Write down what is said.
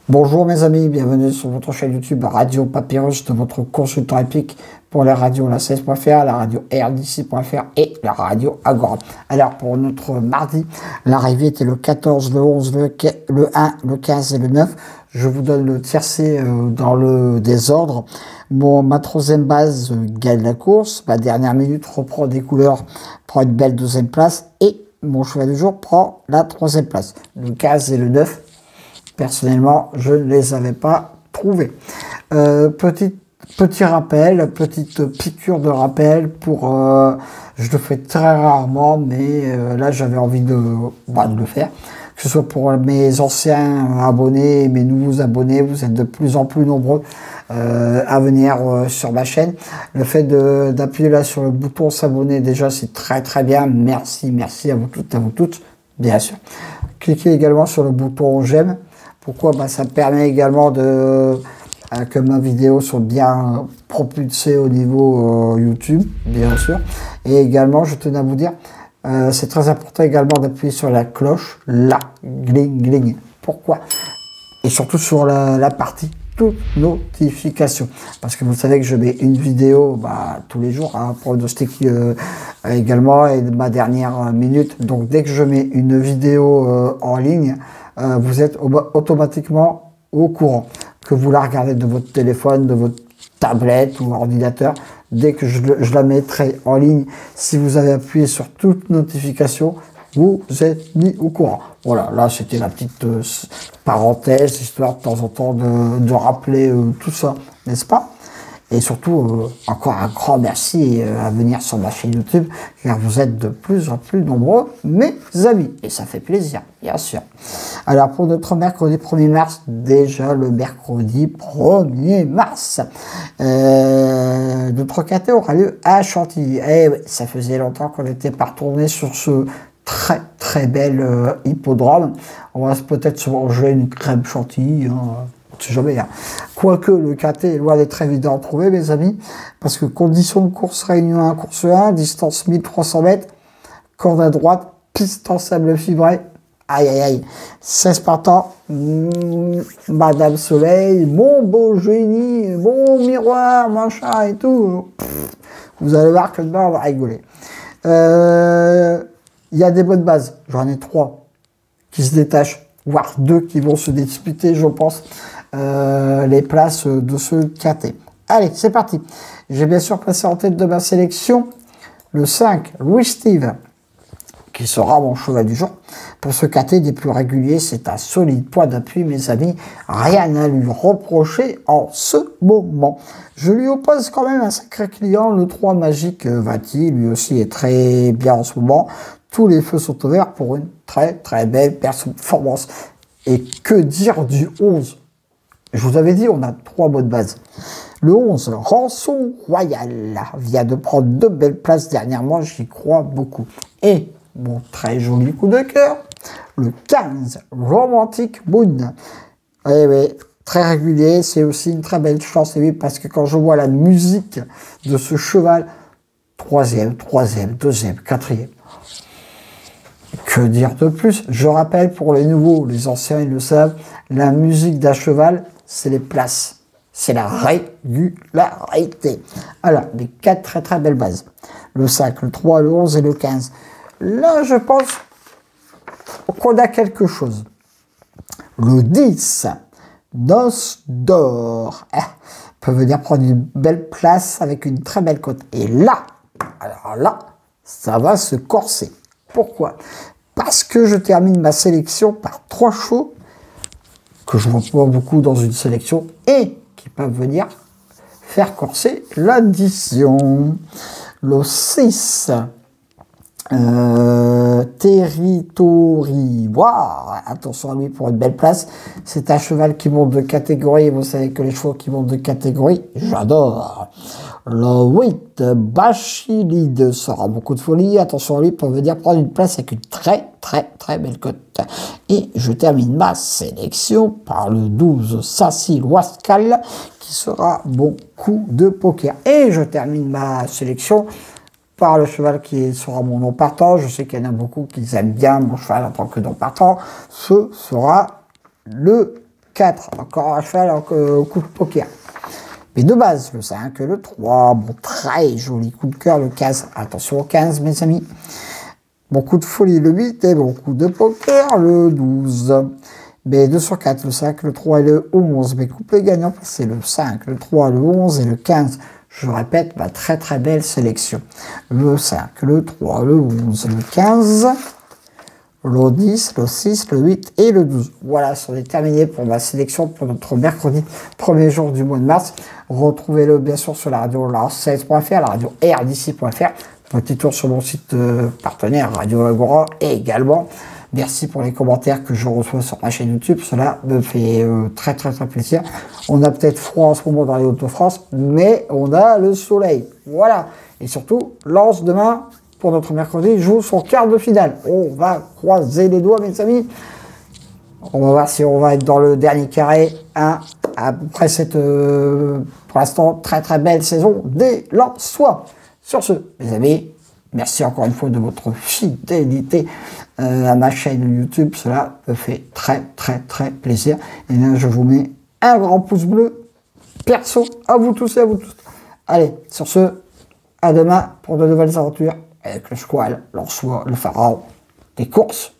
Bonjour mes amis, bienvenue sur votre chaîne YouTube Radio Papyrus de votre consultant épique pour la radio la 16.fr, la radio RDC.fr et la radio Agora. Alors pour notre mardi, l'arrivée était le 14, le 11, le 1, le 15 et le 9. Je vous donne le tiercé dans le désordre. Ma troisième base gagne la course, ma dernière minute reprend des couleurs, prend une belle deuxième place et mon cheval du jour prend la troisième place. Le 15 et le 9. Personnellement, je ne les avais pas trouvés. Petit rappel, petite piqûre de rappel pour... je le fais très rarement, mais là, j'avais envie de le faire. Que ce soit pour mes anciens abonnés, mes nouveaux abonnés, vous êtes de plus en plus nombreux à venir sur ma chaîne. Le fait d'appuyer là sur le bouton s'abonner, déjà, c'est très très bien. Merci à vous toutes, bien sûr. Cliquez également sur le bouton j'aime. Pourquoi? Ça permet également que ma vidéo soit bien propulsée au niveau YouTube, bien sûr. Et également, je tenais à vous dire, c'est très important également d'appuyer sur la cloche, gling. Pourquoi? Et surtout sur la partie toutes notifications. Parce que vous savez que je mets une vidéo tous les jours, pronostic également, et ma dernière minute. Donc dès que je mets une vidéo en ligne, vous êtes automatiquement au courant. Que vous la regardez de votre téléphone, de votre tablette ou ordinateur, dès que je la mettrai en ligne, si vous avez appuyé sur toute notification, vous êtes mis au courant. Voilà, là c'était la petite parenthèse, histoire de temps en temps de rappeler tout ça, n'est-ce pas? Et surtout, encore un grand merci à venir sur ma chaîne YouTube, car vous êtes de plus en plus nombreux, mes amis. Et ça fait plaisir, bien sûr. Alors, pour notre mercredi 1er mars, déjà le mercredi 1er mars, notre KT aura lieu à Chantilly. Et ouais, ça faisait longtemps qu'on n'était pas retourné sur ce très bel hippodrome. On va peut-être se manger une crème Chantilly, on sait jamais. Quoique le KT est loin d'être évident à trouver, mes amis, parce que conditions de course réunion 1, course 1, distance 1300 mètres, corde à droite, piste en sable fibré, aïe, 16 partants, Madame Soleil, mon beau génie, mon miroir, machin et tout. Vous allez voir que demain on va rigoler. Il y a des bonnes bases, j'en ai 3 qui se détachent, voire 2 qui vont se disputer, je pense, les places de ce KT. Allez, c'est parti. J'ai bien sûr placé en tête de ma sélection le 5, Louis Steve, qui sera mon cheval du jour. Pour ce KT des plus réguliers, c'est un solide point d'appui, mes amis. Rien à lui reprocher en ce moment. Je lui oppose quand même un sacré client, le 3 Magique Vati. Lui aussi est très bien en ce moment. Tous les feux sont ouverts pour une très belle performance. Et que dire du 11? Je vous avais dit, on a 3 mots de base. Le 11, Rançon Royal, vient de prendre 2 belles places dernièrement, j'y crois beaucoup. Et mon très joli coup de cœur, le 15, Romantic Moon. Oui, très régulier, c'est aussi une très belle chance, et oui, parce que quand je vois la musique de ce cheval, 3e, 2e, 4e, que dire de plus? Je rappelle pour les nouveaux, les anciens ils le savent, la musique d'un cheval, c'est les places. C'est la régularité. Alors, les 4 très belles bases. Le 5, le 3, le 11 et le 15. Là, je pense qu'on a quelque chose. Le 10, Noce d'or, peut venir prendre une belle place avec une très belle cote. Et là, alors là, ça va se corser. Pourquoi? Parce que je termine ma sélection par 3 chevaux que je vois pas beaucoup dans une sélection et qui peuvent venir faire corser l'addition. Le 6, Territory. Wow, attention à lui pour une belle place. C'est un cheval qui monte de catégorie. Vous savez que les chevaux qui montent de catégorie, j'adore. Le 8, Bachilide sera beaucoup de folie. Attention à lui pour venir prendre une place avec une très belle cote. Et je termine ma sélection par le 12, Sassil Wascal, qui sera bon coup de poker. Et je termine ma sélection par le cheval qui sera mon non partant. Je sais qu'il y en a beaucoup qui aiment bien mon cheval en tant que non partant. Ce sera le 4, encore un cheval en coup de poker. Mais de base, le 5 et le 3, bon, très joli coup de cœur, le 15, attention au 15, mes amis. Bon coup de folie, le 8, et bon coup de poker, le 12. Mais 2 sur 4, le 5, le 3 et le 11. Mes couplets gagnants, c'est le 5, le 3, le 11 et le 15. Je répète, ma très très belle sélection. Le 5, le 3, le 11, le 15, le 10, le 6, le 8 et le 12. Voilà, c'en est terminé pour ma sélection pour notre mercredi, premier jour du mois de mars. Retrouvez-le bien sûr sur la radio lance16.fr, la radio rdc.fr. Petit tour sur mon site partenaire Radio Agora et également. Merci pour les commentaires que je reçois sur ma chaîne YouTube. Cela me fait très très très plaisir. On a peut-être froid en ce moment dans les Hauts-de-France, mais on a le soleil. Voilà. Et surtout, Lens demain, pour notre mercredi, joue son quart de finale. On va croiser les doigts, mes amis. On va voir si on va être dans le dernier carré. Après cette, pour l'instant, très très belle saison des Lensois. Sur ce, mes amis, merci encore une fois de votre fidélité à ma chaîne YouTube. Cela me fait très très très plaisir. Et là, je vous mets un grand pouce bleu perso à vous tous et à vous tous. Allez, sur ce, à demain pour de nouvelles aventures avec le squal, l'Ansois, le pharaon, des courses.